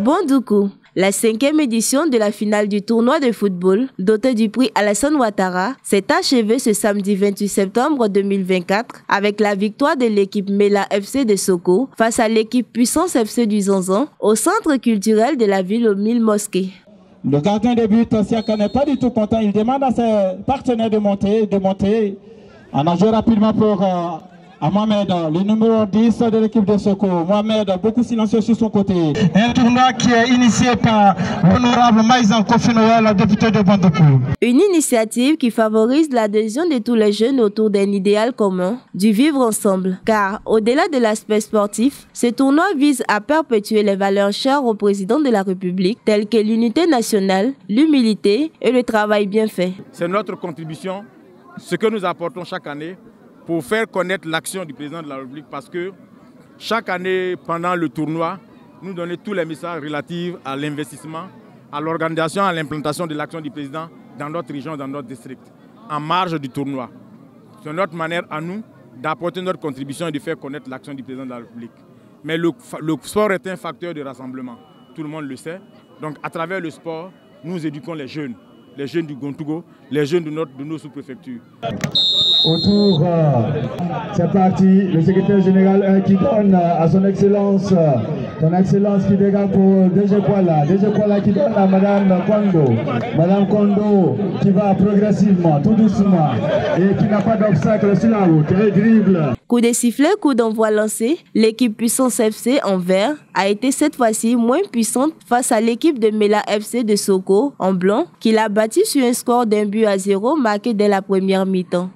Bondoukou. La 5e édition de la finale du tournoi de football, doté du prix Alassane Ouattara, s'est achevée ce samedi 28 septembre 2024 avec la victoire de l'équipe Mela FC de Soko face à l'équipe Puissance FC du Zanzan au centre culturel de la ville aux 1000 mosquées. Le gardien de but, Siaka, n'est pas du tout content. Il demande à ses partenaires de monter. On a joué rapidement pour à Mohamed, le numéro 10 de l'équipe de Soko. Mohamed, beaucoup silencieux sur son côté. Un tournoi qui est initié par l'honorable Maïzan Kofi Noël, député de Bondoukou. Une initiative qui favorise l'adhésion de tous les jeunes autour d'un idéal commun, du vivre ensemble. Car, au-delà de l'aspect sportif, ce tournoi vise à perpétuer les valeurs chères au président de la République, telles que l'unité nationale, l'humilité et le travail bien fait. C'est notre contribution, ce que nous apportons chaque année, pour faire connaître l'action du président de la République, parce que chaque année, pendant le tournoi, nous donnons tous les messages relatifs à l'investissement, à l'organisation, à l'implantation de l'action du président dans notre région, dans notre district, en marge du tournoi. C'est notre manière à nous d'apporter notre contribution et de faire connaître l'action du président de la République. Mais le sport est un facteur de rassemblement, tout le monde le sait. Donc à travers le sport, nous éduquons les jeunes du Gontougo, les jeunes de nos sous-préfectures. Autour, c'est parti, le secrétaire général qui donne à son excellence qui dégage pour DG Kuala qui donne à Madame Kondo qui va progressivement, tout doucement et qui n'a pas d'obstacle sur la route, et dribble. Coup de sifflet, coup d'envoi lancé, l'équipe Puissance FC en vert a été cette fois-ci moins puissante face à l'équipe de Mela FC de Soko en blanc qui l'a battu sur un score d'1-0 marqué dès la première mi-temps.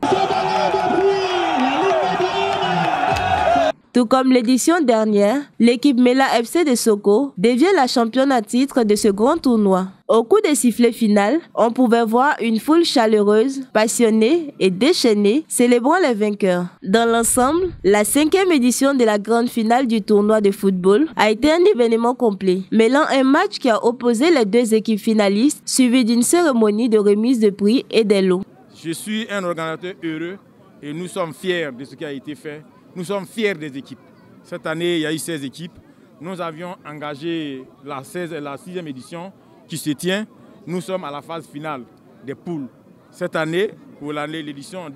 Tout comme l'édition dernière, l'équipe Mela FC de Soko devient la championne à titre de ce grand tournoi. Au coup des sifflets final, on pouvait voir une foule chaleureuse, passionnée et déchaînée, célébrant les vainqueurs. Dans l'ensemble, la 5e édition de la grande finale du tournoi de football a été un événement complet, mêlant un match qui a opposé les deux équipes finalistes, suivi d'une cérémonie de remise de prix et des lots. Je suis un organisateur heureux et nous sommes fiers de ce qui a été fait. Nous sommes fiers des équipes. Cette année, il y a eu 16 équipes. Nous avions engagé la 6e édition qui se tient. Nous sommes à la phase finale des poules. Cette année, pour l'édition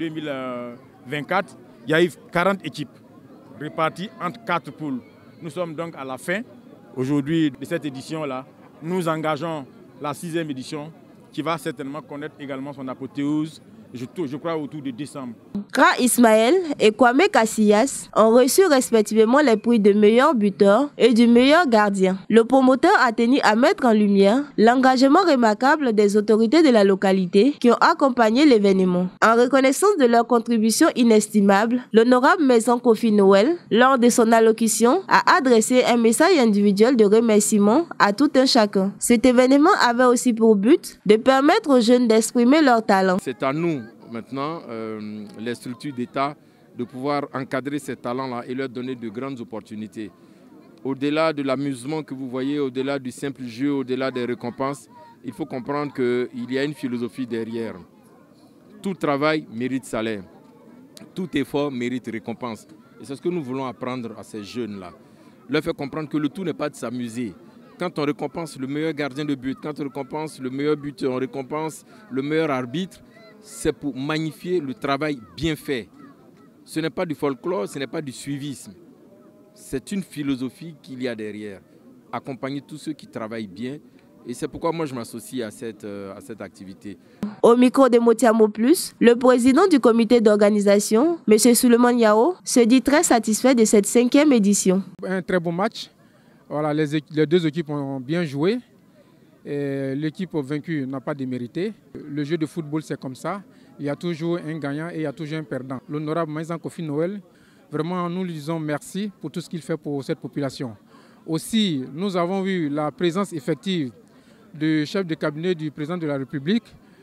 2024, il y a eu 40 équipes réparties entre 4 poules. Nous sommes donc à la fin, aujourd'hui, de cette édition-là. Nous engageons la 6e édition qui va certainement connaître également son apothéose, je crois autour de décembre. Kra Ismaël et Kwame Kassillas ont reçu respectivement les prix de meilleur buteur et du meilleur gardien. Le promoteur a tenu à mettre en lumière l'engagement remarquable des autorités de la localité qui ont accompagné l'événement. En reconnaissance de leur contribution inestimable, l'honorable Maison Kofi Noël, lors de son allocution, a adressé un message individuel de remerciement à tout un chacun. Cet événement avait aussi pour but de permettre aux jeunes d'exprimer leur talent. C'est à nous maintenant, les structures d'État, de pouvoir encadrer ces talents-là et leur donner de grandes opportunités. Au-delà de l'amusement que vous voyez, au-delà du simple jeu, au-delà des récompenses, il faut comprendre qu'il y a une philosophie derrière. Tout travail mérite salaire, tout effort mérite récompense. Et c'est ce que nous voulons apprendre à ces jeunes-là. Leur faire comprendre que le tout n'est pas de s'amuser. Quand on récompense le meilleur gardien de but, quand on récompense le meilleur buteur, on récompense le meilleur arbitre, c'est pour magnifier le travail bien fait. Ce n'est pas du folklore, ce n'est pas du suivisme. C'est une philosophie qu'il y a derrière. Accompagner tous ceux qui travaillent bien. Et c'est pourquoi moi je m'associe à cette activité. Au micro de Motiamo Plus, le président du comité d'organisation, M. Suleiman Yao, se dit très satisfait de cette 5e édition. Un très bon match. Voilà, les deux équipes ont bien joué. L'équipe vaincue n'a pas démérité. Le jeu de football, c'est comme ça. Il y a toujours un gagnant et il y a toujours un perdant. L'honorable Maïzan Kofi Noël, vraiment, nous lui disons merci pour tout ce qu'il fait pour cette population. Aussi, nous avons vu la présence effective du chef de cabinet du président de la République,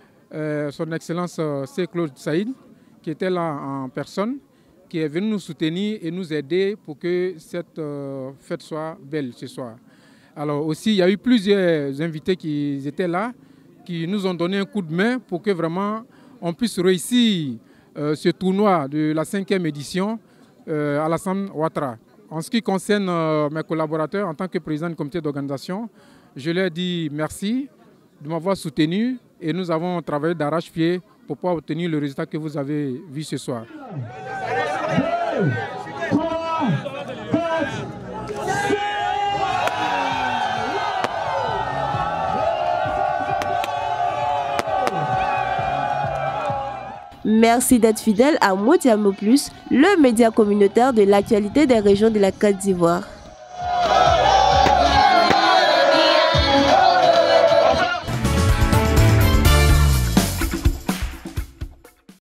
son Excellence C. Claude Saïd, qui était là en personne, qui est venu nous soutenir et nous aider pour que cette fête soit belle ce soir. Alors aussi, il y a eu plusieurs invités qui étaient là, qui nous ont donné un coup de main pour que vraiment on puisse réussir ce tournoi de la 5e édition à Alassane Ouattara. En ce qui concerne mes collaborateurs, en tant que président du comité d'organisation, je leur dis merci de m'avoir soutenu et nous avons travaillé d'arrache-pied pour pouvoir obtenir le résultat que vous avez vu ce soir. 2, 3, 4, 6. Merci d'être fidèle à Moutiamo Plus, le média communautaire de l'actualité des régions de la Côte d'Ivoire.